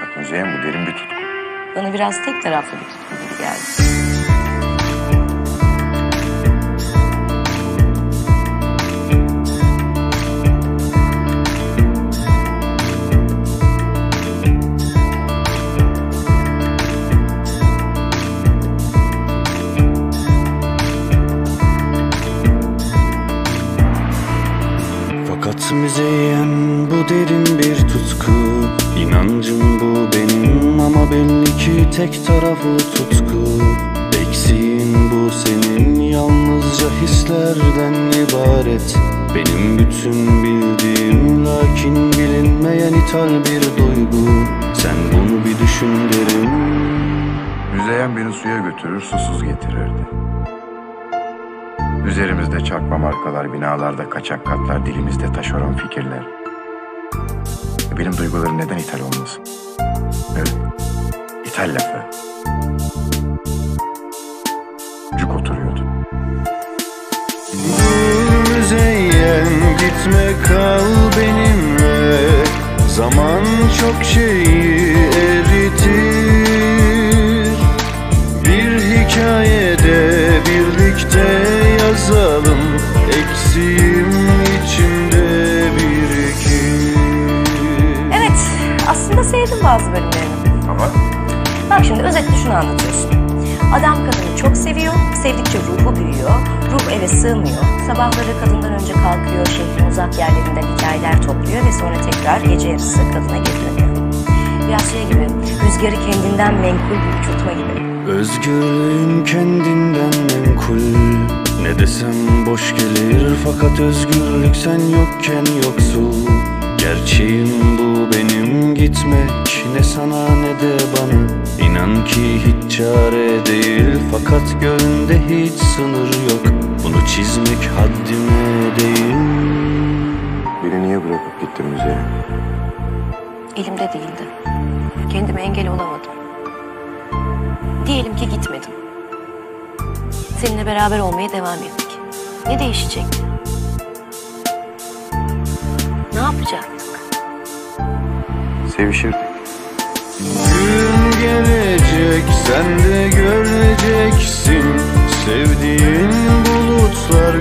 Müzeyyen, bu derin bir tutku. Bana biraz tek taraflı bir tutku gibi geldi. Fakat müzeyyen bu derin bir tutku. İnancım bu benim ama belli ki tek taraflı tutku. Eksiğin bu senin, yalnızca hislerden ibaret. Benim bütün bildiğim lakin bilinmeyen ithal bir duygu. Sen bunu bir düşün derim. Müzeyyen beni suya götürür, susuz getirirdi. Üzerimizde çakma markalar, binalarda kaçak katlar, dilimizde taşeron fikirler. Benim duygularım neden ithal olmasın? Evet, ithal lafı. Cuk oturuyordu. Müzeyyen gitme, kal benimle. Zaman çok şeyi eritir. Bir hikayede birlikte yazalım. Eksiğim içimde birikir. Evet, aslında sevdim bazı bölümlerini. Ama Bak şimdi özetle şunu anlatıyorsun. Adam kadını çok seviyor, sevdikçe ruhu büyüyor, ruh eve sığmıyor. Sabahları kadından önce kalkıyor, şehrin uzak yerlerinden hikayeler topluyor ve sonra tekrar gece yarısı kadına geri dönüyor. Biraz şey gibi, rüzgarı kendinden menkul bir uçurtma gibi. Özgürlüğün kendinden menkul. Ne desem boş gelir, fakat özgürlük sen yokken yoksul. Gerçeğim bu benim, gitmek ne sana ne de bana. İnan ki hiç çare değil, fakat gönlünde hiç sınır yok. Bunu çizmek haddime değil. beni niye bırakıp gittin Müzeyyen? Elimde değildi. Kendime engel olamadım. Diyelim ki gitmedim. Seninle beraber olmaya devam ettik. Ne değişecekti? Ne yapacaktık? Sevişirdik. Gün gelecek, sen de göreceksin. Sevdiğin bulutlar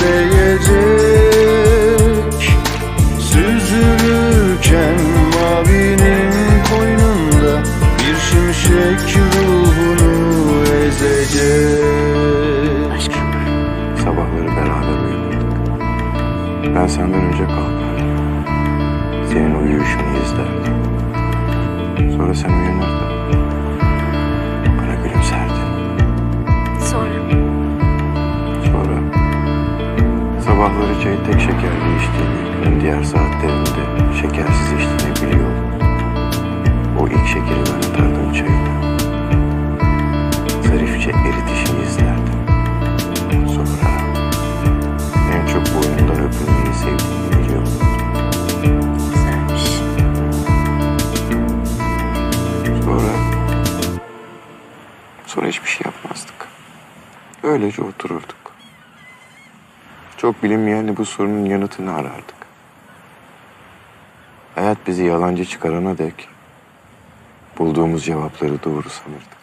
gürleyecek. Süzülürken mavinin koynunda bir şimşek ruhunu ezecek. Aşkım. Sabahları beraber uyuduk. Ben senden önce kalkardım. Senin uyuyuşunu izlerdim. Sonra sen uyanırdın. Bana gülümserdin. Sonra? Sonra sabahları çayı tek şekerli içtiğini, günün diğer saatlerinde şekersiz içtiğini biliyordum. O ilk şekeri ben atardım çayına. Zarifçe eritişini izlerdim. Sonra en çok boynundan öpülmeyi sevdiğini biliyordum. Güzelmiş. Sonra hiçbir şey yapmazdık. Öylece otururduk. Çok bilinmeyen bu sorunun yanıtını arardık. Hayat bizi yalancı çıkarana dek bulduğumuz cevapları doğru sanırdık.